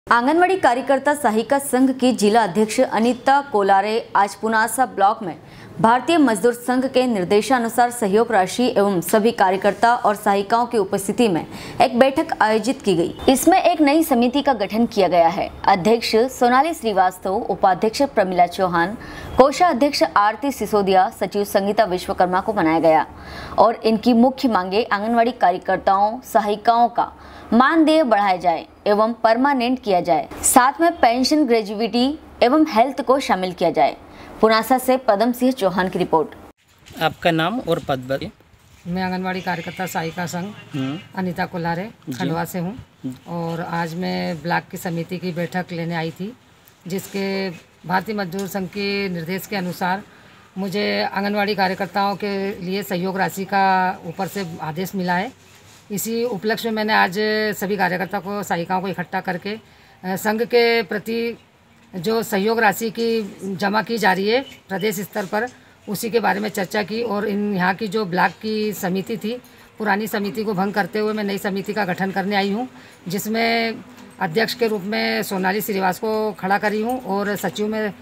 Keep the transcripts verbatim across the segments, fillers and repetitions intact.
आंगनवाड़ी कार्यकर्ता सहायिका संघ की जिला अध्यक्ष अनीता कोलारे आज पुनासा ब्लॉक में भारतीय मजदूर संघ के निर्देशानुसार सहयोग राशि एवं सभी कार्यकर्ता और सहायिकाओं की उपस्थिति में एक बैठक आयोजित की गई। इसमें एक नई समिति का गठन किया गया है। अध्यक्ष सोनाली श्रीवास्तव, उपाध्यक्ष प्रमिला चौहान, कोषाध्यक्ष आरती सिसोदिया, सचिव संगीता विश्वकर्मा को बनाया गया और इनकी मुख्य मांगे आंगनवाड़ी कार्यकर्ताओं सहायिकाओं का मानदेय बढ़ाया जाए एवं परमानेंट किया जाए, साथ में पेंशन, ग्रेजुइटी एवं हेल्थ को शामिल किया जाए। पुनासा से पदम सिंह चौहान की रिपोर्ट। आपका नाम और पद बताइए। मैं आंगनवाड़ी कार्यकर्ता सहायिका संघ अनीता कोलारे खंडवा से हूँ और आज मैं ब्लॉक की समिति की बैठक लेने आई थी, जिसके भारतीय मजदूर संघ के निर्देश के अनुसार मुझे आंगनवाड़ी कार्यकर्ताओं के लिए सहयोग राशि का ऊपर से आदेश मिला है। इसी उपलक्ष्य में मैंने आज सभी कार्यकर्ता को सहायिकाओं को इकट्ठा करके संघ के प्रति जो सहयोग राशि की जमा की जा रही है प्रदेश स्तर पर, उसी के बारे में चर्चा की और इन यहाँ की जो ब्लॉक की समिति थी, पुरानी समिति को भंग करते हुए मैं नई समिति का गठन करने आई हूँ, जिसमें अध्यक्ष के रूप में सोनाली श्रीवास्तव को खड़ा करी हूँ और सचिव में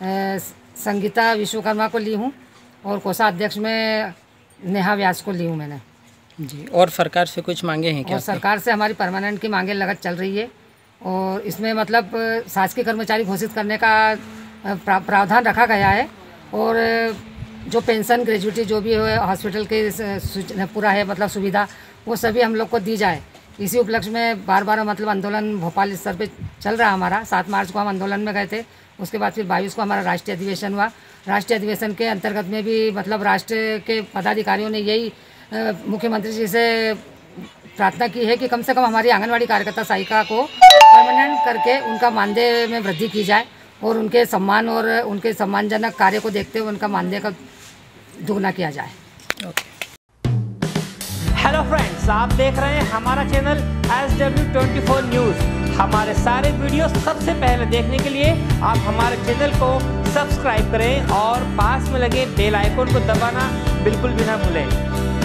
संगीता विश्वकर्मा को ली हूँ और कोषाध्यक्ष में नेहा व्यास को ली हूँ मैंने जी। और सरकार से कुछ मांगे हैं क्या? और सरकार से हमारी परमानेंट की मांगे लगत चल रही है और इसमें मतलब शासकीय कर्मचारी घोषित करने का प्रावधान रखा गया है और जो पेंशन, ग्रेजुइटी जो भी है हॉस्पिटल के पूरा है मतलब सुविधा, वो सभी हम लोग को दी जाए। इसी उपलक्ष्य में बार बार मतलब आंदोलन भोपाल स्तर पे चल रहा है हमारा। सात मार्च को हम आंदोलन में गए थे, उसके बाद फिर बाईस को हमारा राष्ट्रीय अधिवेशन हुआ। राष्ट्रीय अधिवेशन के अंतर्गत में भी मतलब राष्ट्र के पदाधिकारियों ने यही मुख्यमंत्री जी से प्रार्थना की है कि कम से कम हमारी आंगनवाड़ी कार्यकर्ता सहायिका को परमानेंट करके उनका मानदेय में वृद्धि की जाए और उनके सम्मान और उनके सम्मानजनक कार्य को देखते हुए उनका मानदेय का दोगुना किया जाए। हेलो फ्रेंड्स, आप देख रहे हैं हमारा channel S W twenty four news. हमारे सारे वीडियो सबसे पहले देखने के लिए आप हमारे चैनल को सब्सक्राइब करें और पास में लगे बेल आइकन को दबाना बिल्कुल भी ना भूलें।